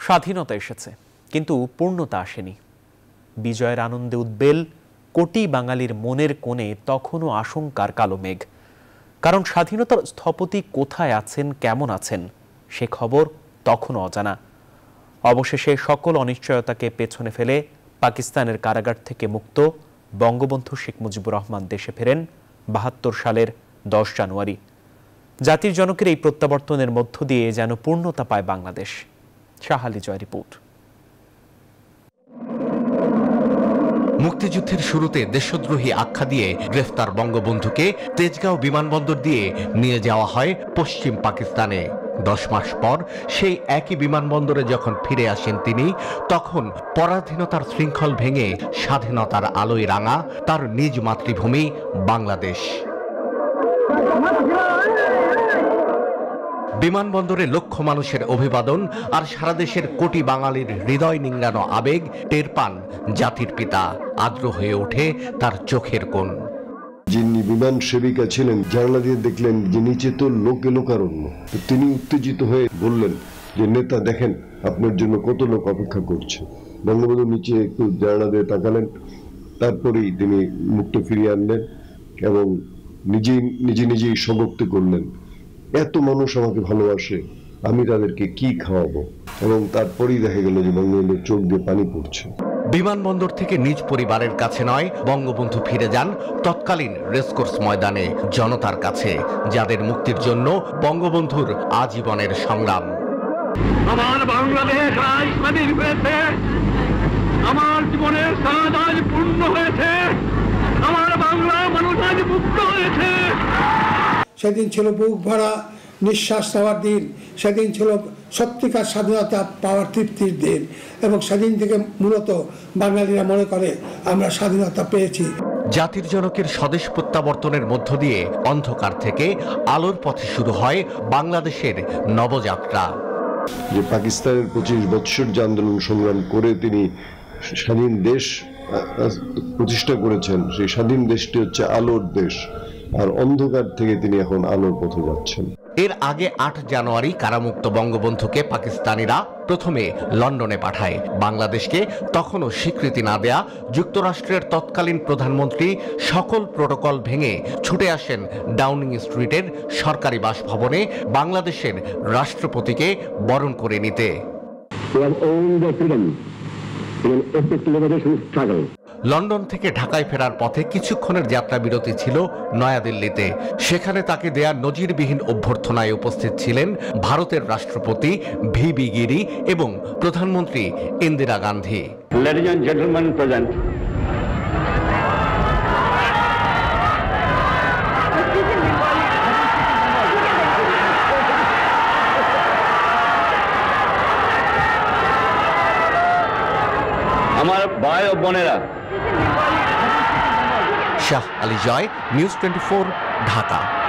স্বাধীনতা এসেছে, কিন্তু পূর্ণতা আসেনি। বিজয়ের আনন্দে উদ্বেল কোটি বাঙালির মনের কোণে তখনও আশঙ্কার কালো মেঘ। কারণ স্বাধীনতার স্থপতি কোথায় আছেন, কেমন আছেন, সে খবর তখনও অজানা। অবশেষে সকল অনিশ্চয়তাকে পেছনে ফেলে পাকিস্তানের কারাগার থেকে মুক্ত বঙ্গবন্ধু শেখ মুজিবুর রহমান দেশে ফেরেন ৭২ সালের ১০ জানুয়ারি। জাতির জনকের এই প্রত্যাবর্তনের মধ্য দিয়ে যেন পূর্ণতা পায় বাংলাদেশ। শাহালি জয় রিপোর্ট। মুক্তিযুদ্ধের শুরুতে দেশদ্রোহী আখ্যা দিয়ে গ্রেফতার বঙ্গবন্ধুকে তেজগাঁও বিমানবন্দর দিয়ে নিয়ে যাওয়া হয় পশ্চিম পাকিস্তানে। ১০ মাস পর সেই একই বিমানবন্দরে যখন ফিরে আসেন তিনি, তখন পরাধীনতার শৃঙ্খল ভেঙে স্বাধীনতার আলোয় রাঙা তার নিজ মাতৃভূমি বাংলাদেশ। বিমানবন্দরে লক্ষ মানুষের অভিবাদন আর সারা দেশের কোটি বাঙালির হৃদয় নিংড়ানো আবেগ টের পান জাতির পিতা। আর্দ্র হয়ে ওঠে তার চোখের কোণ। যিনি বিমান সেবিকা ছিলেন, জানলা দিয়ে দেখলেন যে নিচে তো লোকারণ্য। তিনি উত্তেজিত হয়ে বললেন যে, নেতা দেখেন আপনার জন্য কত লোক অপেক্ষা করছে। বঙ্গবন্ধু নিচে একটু জানলা দিয়ে তাকালেন, তারপরেই তিনি মুখটা ফিরিয়ে আনলেন এবং নিজেই স্বীকারোক্তি করলেন, এত মানুষ আমাকে ভালোবাসে, আমি তাদেরকে কি খাওয়াবো। এবং তারপরেই দেখা গেল যে বঙ্গবন্ধুর চোখ দিয়ে পানি পড়ছে। বিমানবন্দর থেকে নিজ পরিবারের কাছে নয়, বঙ্গবন্ধু ফিরে যান তৎকালীন রেসকোর্স ময়দানে জনতার কাছে, যাদের মুক্তির জন্য বঙ্গবন্ধুর আজীবনের সংগ্রাম। আমার বাংলাদেশ আজ স্বাধীন হয়েছে, আমার জীবনের স্বাদ আজ পূর্ণ হয়েছে, আমার বাংলার মানুষ আজ মুক্ত হয়েছে। সেদিন ছিল বুক ভরা নিঃশ্বাস নেওয়ার দিন, সেদিন ছিল সত্যিকার স্বাধীনতা পাওয়ার তৃপ্তির দিন, এবং সেদিন থেকে মূলত বাঙালিরা মনে করে আমরা স্বাধীনতা পেয়েছি। জাতির জনকের স্বদেশ প্রত্যাবর্তনের মধ্য দিয়ে অন্ধকার থেকে আলোর পথে শুরু হয় বাংলাদেশের নবযাত্রা। যে পাকিস্তানের ২৫ বৎসর যে আন্দোলন সংগ্রাম করে তিনি স্বাধীন দেশ প্রতিষ্ঠা করেছেন, সেই স্বাধীন দেশটি হচ্ছে আলোর দেশ, আর অন্ধকার থেকে তিনি এখন আলোর পথে যাচ্ছেন। এর আগে ৮ জানুয়ারি কারামুক্ত বঙ্গবন্ধুকে পাকিস্তানিরা প্রথমে লন্ডনে পাঠায়। বাংলাদেশকে তখনও স্বীকৃতি না দেয়া যুক্তরাষ্ট্রের তৎকালীন প্রধানমন্ত্রী সকল প্রোটোকল ভেঙে ছুটে আসেন ডাউনিং স্ট্রিটের সরকারি বাসভবনে বাংলাদেশের রাষ্ট্রপতিকে বরণ করে নিতে। লন্ডন থেকে ঢাকায় ফেরার পথে কিছুক্ষণের যাত্রা বিরতি ছিল নয়াদিল্লিতে। সেখানে তাকে দেয়া নজিরবিহীন অভ্যর্থনায় উপস্থিত ছিলেন ভারতের রাষ্ট্রপতি ভিবি গিরি এবং প্রধানমন্ত্রী Indira Gandhi. Ladies and gentlemen present, আমার ভাই ও বোনেরা। শাহ আলী জয়, নিউজ 24, ঢাকা।